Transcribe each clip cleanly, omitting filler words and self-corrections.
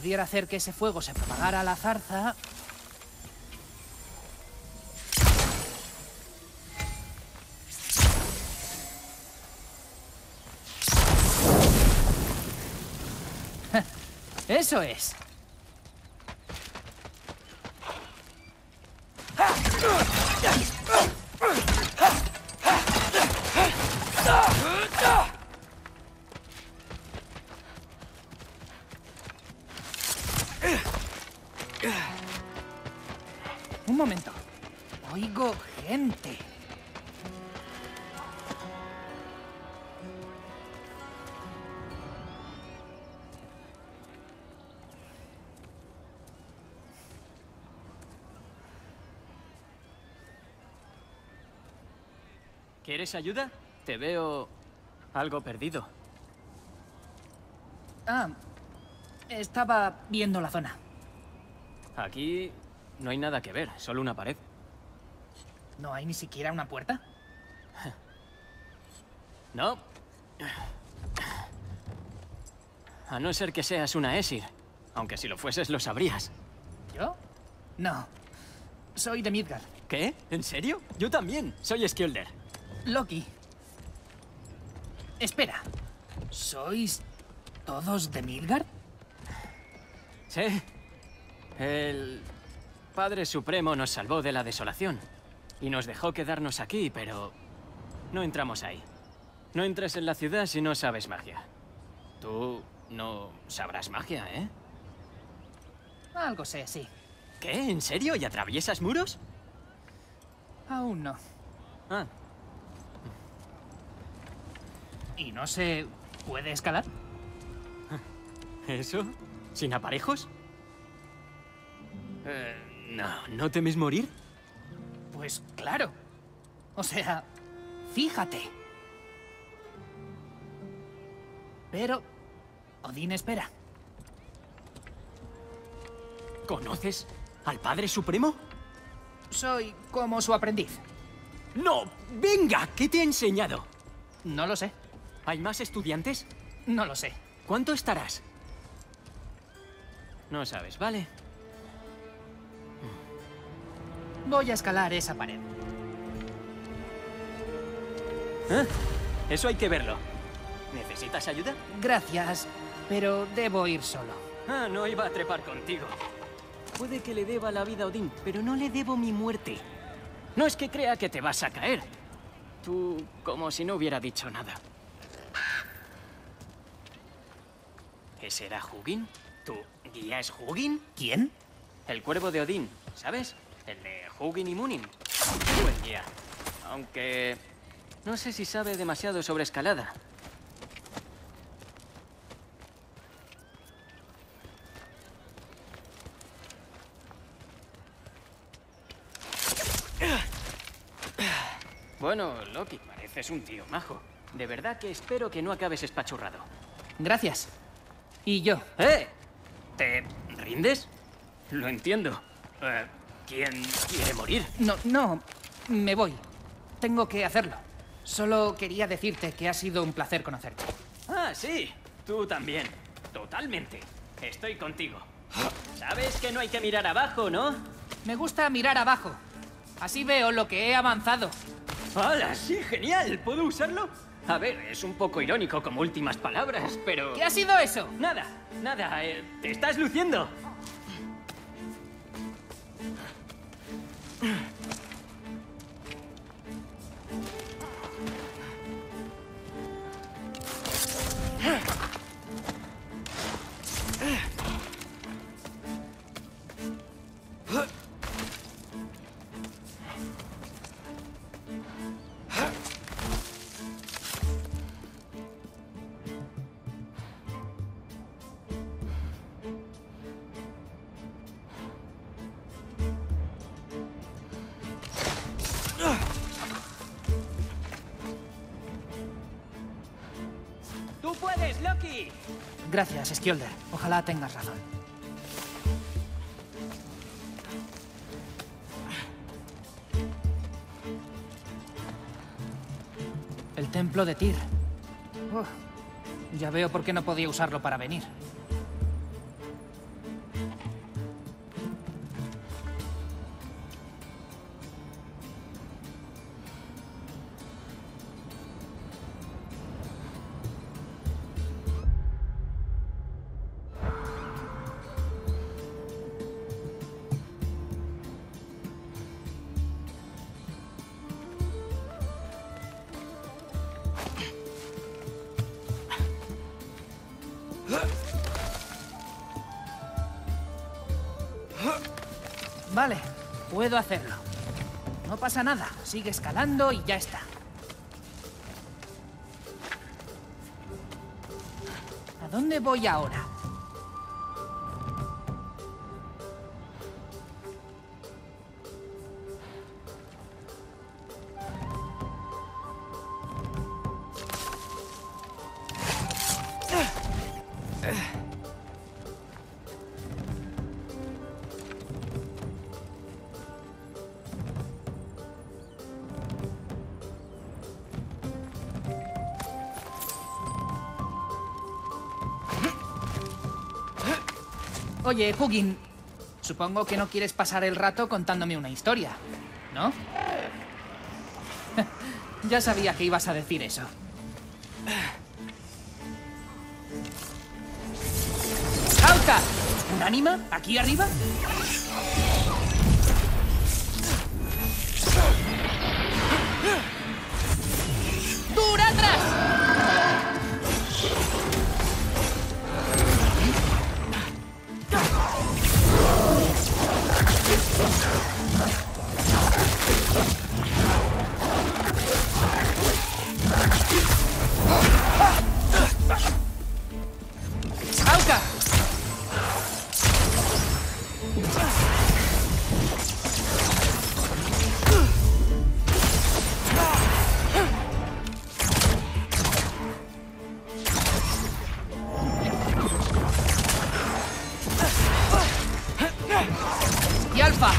pudiera hacer que ese fuego se propagara a la zarza... ¡Eso es! Un momento. Oigo gente. ¿Quieres ayuda? Te veo algo perdido. Ah, estaba viendo la zona. Aquí no hay nada que ver, solo una pared. ¿No hay ni siquiera una puerta? No. A no ser que seas una Aesir. Aunque si lo fueses lo sabrías. ¿Yo? No. Soy de Midgard. ¿Qué? ¿En serio? Yo también. Soy Skjolder. Loki. Espera. ¿Sois todos de Midgard? Sí. El Padre Supremo nos salvó de la desolación. Y nos dejó quedarnos aquí, pero no entramos ahí. No entres en la ciudad si no sabes magia. Tú no sabrás magia, ¿eh? Algo sé, sí. ¿Qué? ¿En serio? ¿Y atraviesas muros? Aún no. Ah, ¿Y no se puede escalar? ¿eso? ¿Sin aparejos? ¿No temes morir? Pues claro. O sea, fíjate. Pero Odín espera. ¿Conoces al Padre Supremo? Soy como su aprendiz. ¡No! ¡Venga! ¿Qué te ha enseñado? No lo sé. ¿Hay más estudiantes? No lo sé. ¿Cuánto estarás? No sabes, ¿vale? Voy a escalar esa pared. ¿Eh? Eso hay que verlo. ¿Necesitas ayuda? Gracias, pero debo ir solo. Ah, no iba a trepar contigo. Puede que le deba la vida a Odín, pero no le debo mi muerte. No es que crea que te vas a caer. Tú, como si no hubiera dicho nada. ¿Ese era Hugin? ¿Tu guía es Hugin? ¿Quién? El cuervo de Odín, ¿sabes? El de Hugin y Munin. Buen guía. Aunque no sé si sabe demasiado sobre escalada. Bueno, Loki, pareces un tío majo. De verdad que espero que no acabes espachurrado. Gracias. Y yo. ¡Eh! ¿Te rindes? Lo entiendo. ¿Quién quiere morir? No, me voy. Tengo que hacerlo. Solo quería decirte que ha sido un placer conocerte. Ah, sí. Tú también. Totalmente. Estoy contigo. Sabes que no hay que mirar abajo, ¿no? Me gusta mirar abajo. Así veo lo que he avanzado. ¡Hala! Sí, genial. ¿Puedo usarlo? A ver, es un poco irónico como últimas palabras, pero... ¿Qué ha sido eso? Nada, te estás luciendo. ¡Tú puedes, Loki! Gracias, Skjolder. Ojalá tengas razón. El templo de Tyr. Ya veo por qué no podía usarlo para venir. Vale, puedo hacerlo. No pasa nada, sigue escalando y ya está. ¿A dónde voy ahora? Oye, Hugin, supongo que no quieres pasar el rato contándome una historia, ¿no? Ya sabía que ibas a decir eso. ¡Auca! ¿Un ánima? ¿Aquí arriba? ¡Dura atrás! ¡Auca! ¡Y Alfa!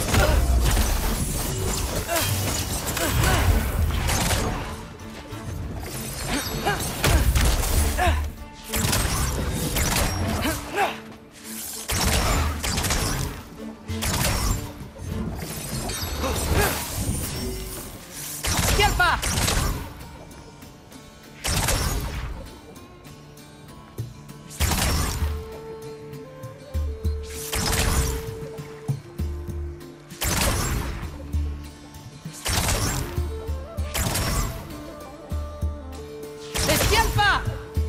¡Y Alfa! ¡Esquialfa!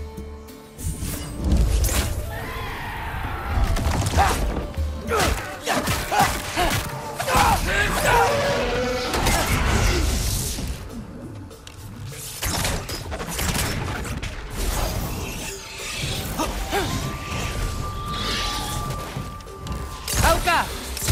¡Auca!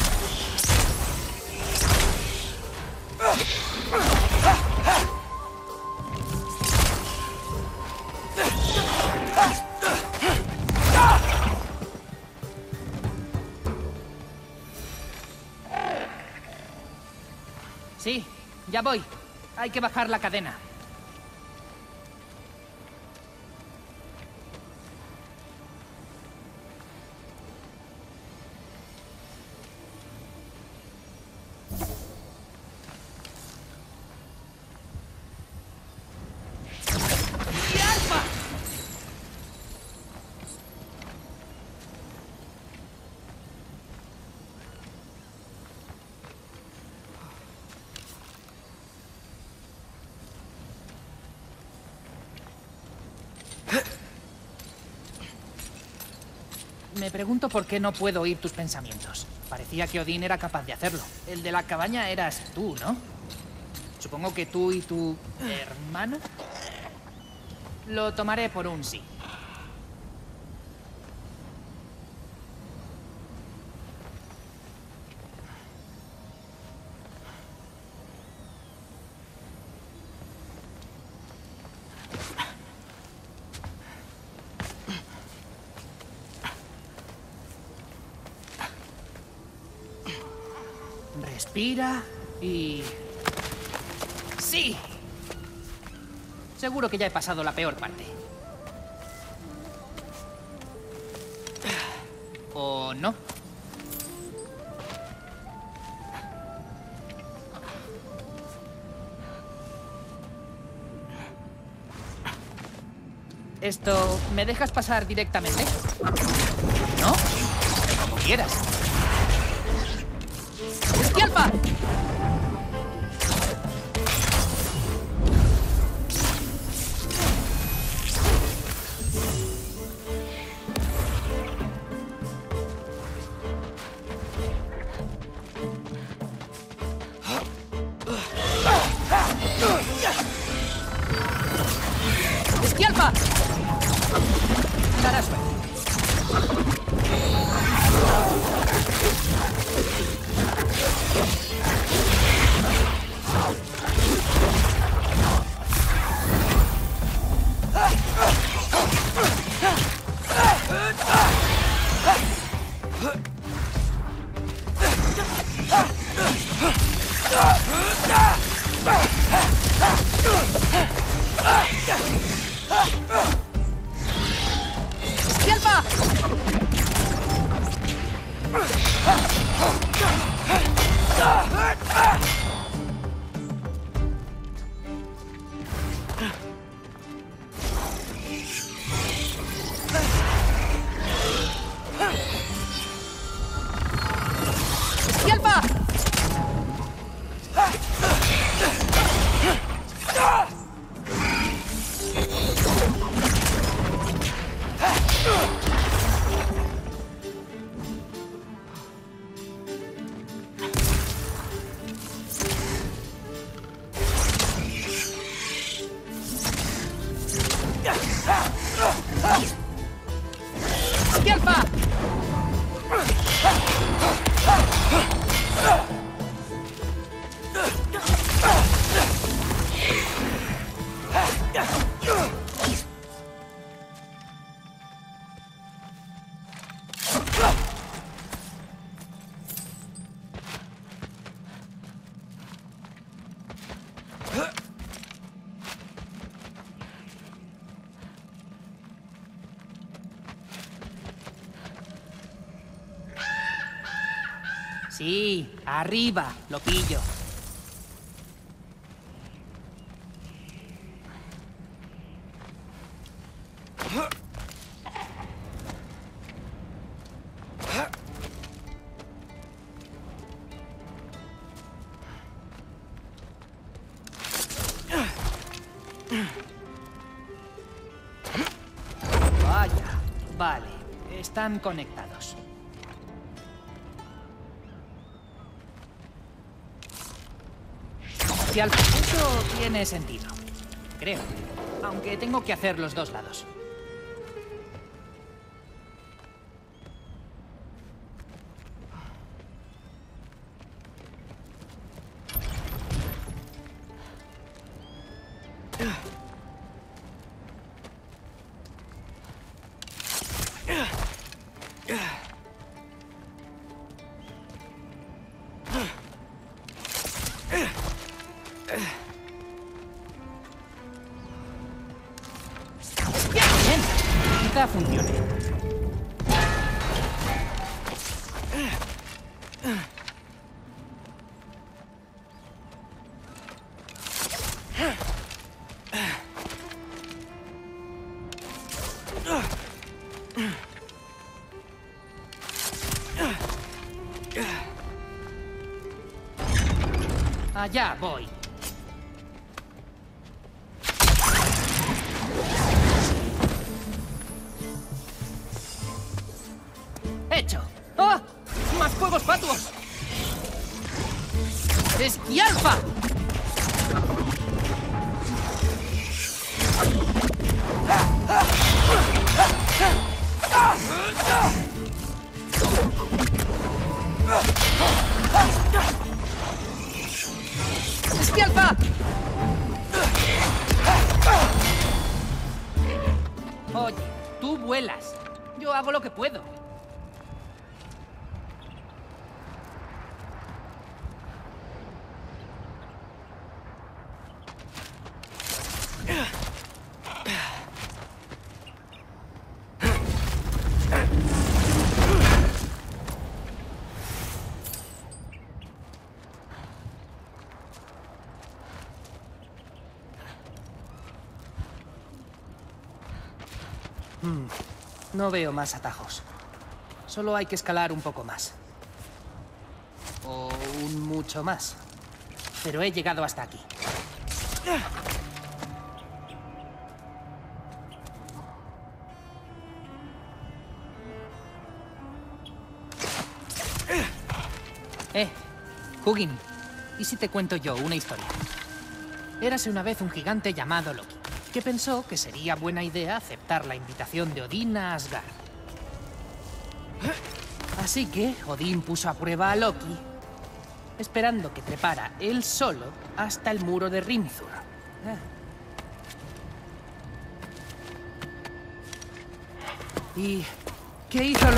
Sí, ya voy. Hay que bajar la cadena. ¡Y Alfa! Me pregunto por qué no puedo oír tus pensamientos. Parecía que Odín era capaz de hacerlo. El de la cabaña eras tú, ¿no? Supongo que tú y tu hermano. Lo tomaré por un sí. Respira y... ¡sí! Seguro que ya he pasado la peor parte. ¿O no? Esto... ¿me dejas pasar directamente? ¿No? Como quieras. ¡Esquialfa! Darás suerte. ¡Esquialpa! ¡Esquialpa! ¡Esquialpa! Sí, arriba, lo pillo. Vaya, vale, están conectados. Eso tiene sentido, creo. Aunque tengo que hacer los dos lados. Bien, quizá funcione. Allá voy. ¡Hecho! ¡Ah! ¡Más fuegos fatuos! ¡Esquialpa! ¡Esquialpa! Oye, tú vuelas. Yo hago lo que puedo. No veo más atajos. Solo hay que escalar un poco más. O un mucho más. Pero he llegado hasta aquí. Hugin, ¿y si te cuento yo una historia? Érase una vez un gigante llamado Loki, que pensó que sería buena idea aceptar la invitación de Odín a Asgard. Así que Odín puso a prueba a Loki, esperando que trepara él solo hasta el muro de Hrimthur. ¿Y qué hizo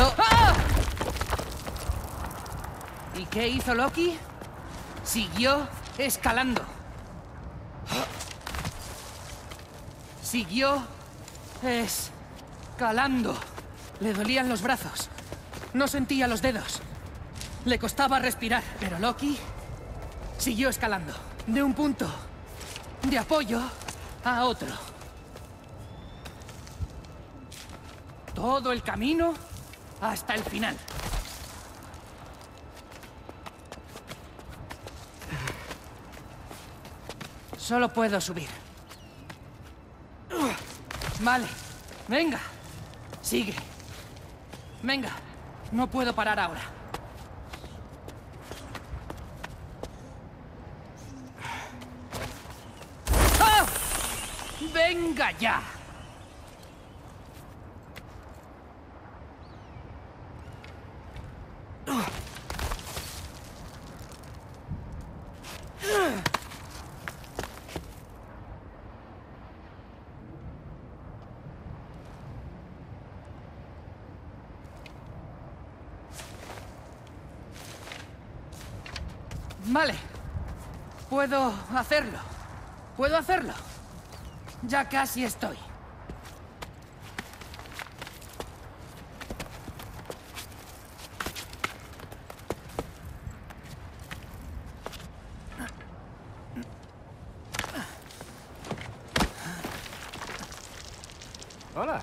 ¿Y qué hizo Loki? Siguió escalando. Siguió escalando. Le dolían los brazos. No sentía los dedos. Le costaba respirar. Pero Loki siguió escalando. De un punto de apoyo a otro. Todo el camino hasta el final. Solo puedo subir. Vale, venga. Sigue. Venga, no puedo parar ahora. ¡Ah! ¡Venga ya! Vale. Puedo hacerlo. Puedo hacerlo. Ya casi estoy. Hola.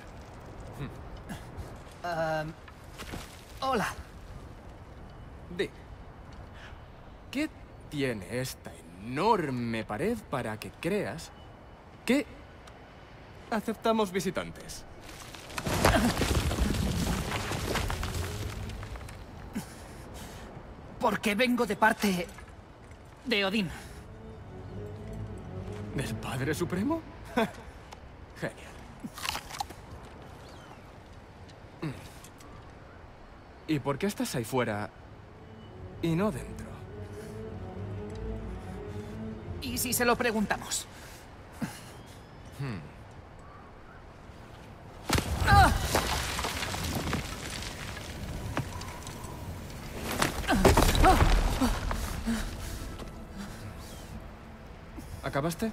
Hola. Di, ¿qué tiene esta enorme pared para que creas que aceptamos visitantes? Porque vengo de parte de Odín. ¿Del Padre Supremo? Genial. ¿Y por qué estás ahí fuera y no dentro? ¿Y si se lo preguntamos? ¡Ah! ¿Acabaste?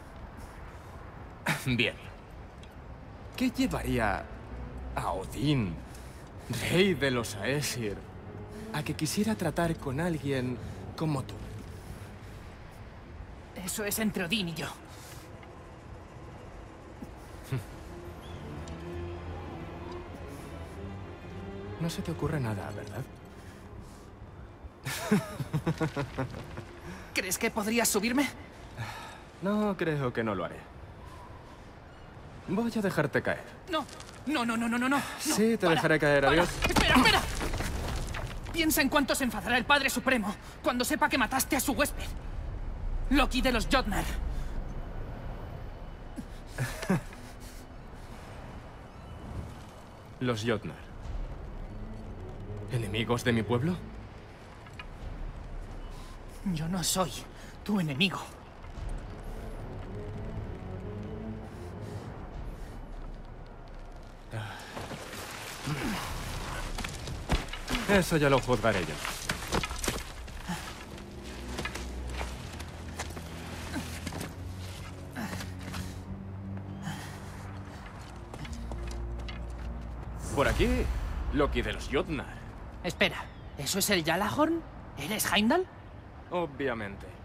Bien. ¿Qué llevaría a Odín, rey de los Aesir, a que quisiera tratar con alguien como tú? Eso es entre Odín y yo. No se te ocurre nada, ¿verdad? ¿Crees que podrías subirme? No, creo que no lo haré. Voy a dejarte caer. No. No. Sí, te Para, dejaré caer, para. adiós. Espera. Piensa en cuánto se enfadará el Padre Supremo cuando sepa que mataste a su huésped. Loki de los Jotnar. Los Jotnar. ¿Enemigos de mi pueblo? Yo no soy tu enemigo. Eso ya lo juzgaré yo. Por aquí, Loki de los Jotnar. Espera, ¿eso es el Gjallarhorn? ¿Eres Heimdall? Obviamente.